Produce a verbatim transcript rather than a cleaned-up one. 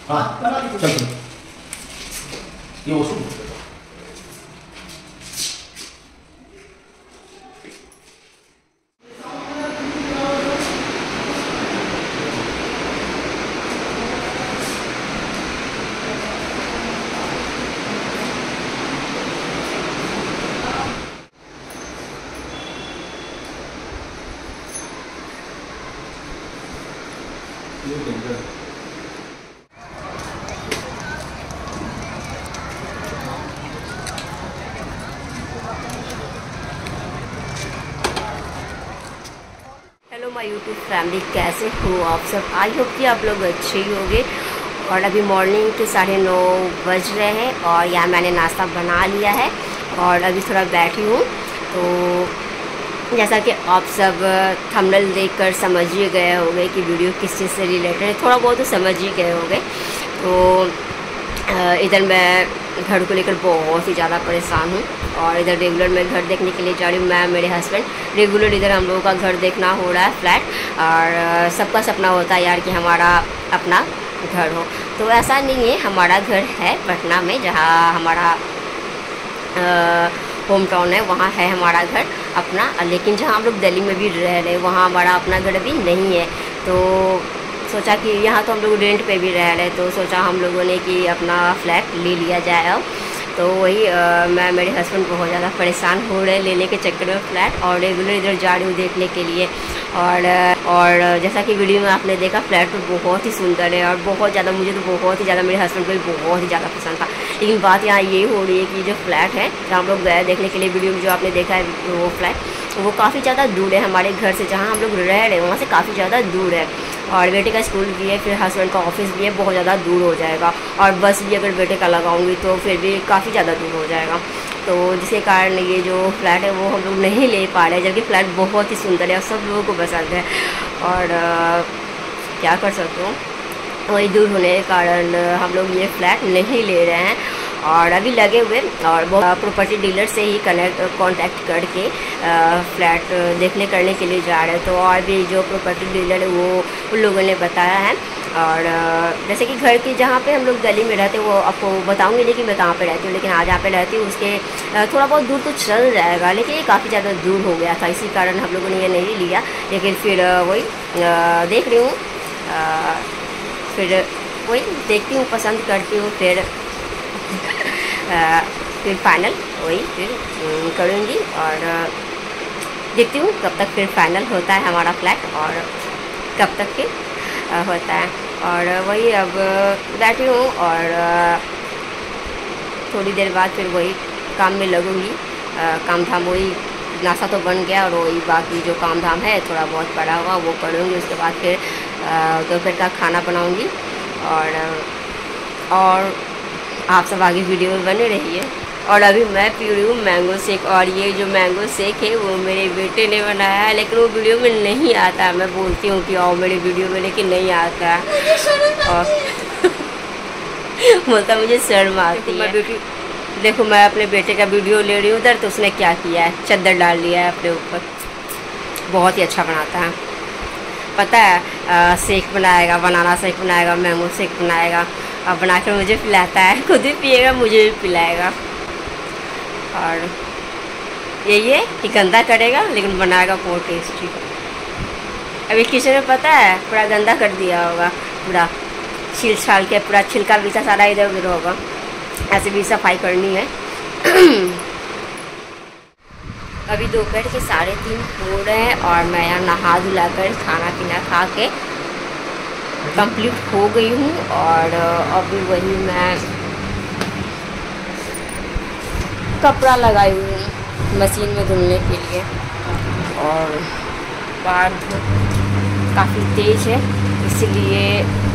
हाँ चल चल ये washroom hello my YouTube family, कैसे हो आप सब। आई होप कि आप लोग अच्छे ही होंगे। और अभी मॉर्निंग के साढ़े नौ बज रहे हैं और यहाँ मैंने नाश्ता बना लिया है और अभी थोड़ा बैठी हूँ। तो जैसा कि आप सब थंबनेल देखकर समझ ही गए होंगे कि वीडियो किस चीज़ से रिलेटेड है, थोड़ा बहुत तो समझ ही गए होंगे। तो इधर मैं घर को लेकर बहुत ही ज़्यादा परेशान हूँ और इधर रेगुलर मैं घर देखने के लिए जा रही हूँ। मैं मेरे हस्बैंड रेगुलर इधर हम लोगों का घर देखना हो रहा है, फ्लैट। और सबका सपना होता है यार कि हमारा अपना घर हो। तो ऐसा नहीं है, हमारा घर है पटना में, जहाँ हमारा होम टाउन है, वहाँ है हमारा घर अपना। लेकिन जहाँ हम लोग दिल्ली में भी रह रहे हैं वहाँ हमारा अपना घर अभी नहीं है। तो सोचा कि यहाँ तो हम लोग रेंट पे भी रह रहे, तो सोचा हम लोगों ने कि अपना फ्लैट ले लिया जाए अब। तो वही आ, मैं मेरे हस्बैंड बहुत ज़्यादा परेशान हो रहे हैं लेने के चक्कर में फ्लैट, और रेगुलर इधर जा रही हूँ देखने के लिए। और और जैसा कि वीडियो में आपने देखा, फ्लैट तो बहुत ही सुंदर है और बहुत ज़्यादा, मुझे तो बहुत ही ज़्यादा, मेरे हस्बैंड को भी बहुत ही ज़्यादा पसंद था। लेकिन बात यहाँ ये हो रही है कि जो फ्लैट है जहाँ हम लोग गए देखने के लिए, वीडियो में जो आपने देखा है वो फ्लैट, वो काफ़ी ज़्यादा दूर है हमारे घर से, जहाँ हम लोग रह रहे हैं वहाँ से काफ़ी ज़्यादा दूर है। और बेटे का स्कूल भी है, फिर हस्बैंड का ऑफिस भी है, बहुत ज़्यादा दूर हो जाएगा। और बस भी अगर बेटे का लगाऊंगी तो फिर भी काफ़ी ज़्यादा दूर हो जाएगा। तो जिसके कारण ये जो फ्लैट है वो हम लोग नहीं ले पा रहे, जबकि फ्लैट बहुत ही सुंदर है और सब लोगों को पसंद है। और आ, क्या कर सकते हो, वही दूर होने के कारण हम लोग ये फ्लैट नहीं ले रहे हैं। और अभी लगे हुए और प्रॉपर्टी डीलर से ही कनेक्ट कांटेक्ट करके फ्लैट देखने करने के लिए जा रहे हैं। तो और भी जो प्रॉपर्टी डीलर है वो उन लोगों ने बताया है। और जैसे कि घर की जहाँ पे हम लोग दिल्ली में रहते हैं वो आपको बताऊंगी नहीं कि मैं कहाँ पे रहती हूँ, लेकिन आज जहाँ पे रहती हूँ उसके थोड़ा बहुत दूर तो चल जाएगा, लेकिन ये काफ़ी ज़्यादा दूर हो गया था, इसी कारण हम लोगों ने ये नहीं लिया। लेकिन फिर वही देख रही हूँ, फिर वही देखती हूँ, पसंद करती हूँ, फिर फिर फाइनल वही फिर करूँगी। और देखती हूँ कब तक फिर फाइनल होता है हमारा फ्लैट और कब तक फिर होता है। और वही अब बैठी हूँ और थोड़ी देर बाद फिर वही काम में लगूँगी। काम धाम वही, नाश्ता तो बन गया और वही बाकी जो काम धाम है थोड़ा बहुत पड़ा हुआ वो करूँगी। उसके बाद फिर दोपहर का खाना बनाऊँगी। और और आप सब आगे वीडियो में बने रहिए। और अभी मैं पी रही हूँ मैंगो शेक, और ये जो मैंगो शेक है वो मेरे बेटे ने बनाया है, लेकिन वो वीडियो में नहीं आता। मैं बोलती हूँ कि आओ मेरी वीडियो में, लेकिन नहीं आता और बोलता मुझे शर्म आती है। बेटी देखो, मैं अपने बेटे का वीडियो ले रही हूँ उधर, तो उसने क्या किया है, चद्दर डाल लिया है अपने ऊपर। बहुत ही अच्छा बनाता है, पता है। आ, शेक बनाएगा, बनाना शेक बनाएगा, मैंगो शेक बनाएगा और बना कर मुझे पिलाता है, खुद भी पिएगा मुझे भी पिलाएगा। और यही है कि गंदा करेगा लेकिन बनाएगा बहुत टेस्टी। अभी किचन में पता है पूरा गंदा कर दिया होगा, पूरा छिल छाल के पूरा छिलका बीचा सारा इधर उधर होगा। ऐसे भी सफाई करनी है। अभी दोपहर के साढ़े तीन हो रहे हैं और मैं यहाँ नहा धुला कर खाना पीना खा के कंप्लीट हो गई हूँ। और अभी वही मैं कपड़ा लगाई हुई हूँ मशीन में धुलने के लिए। और बाहर धूप काफ़ी तेज़ है, इसलिए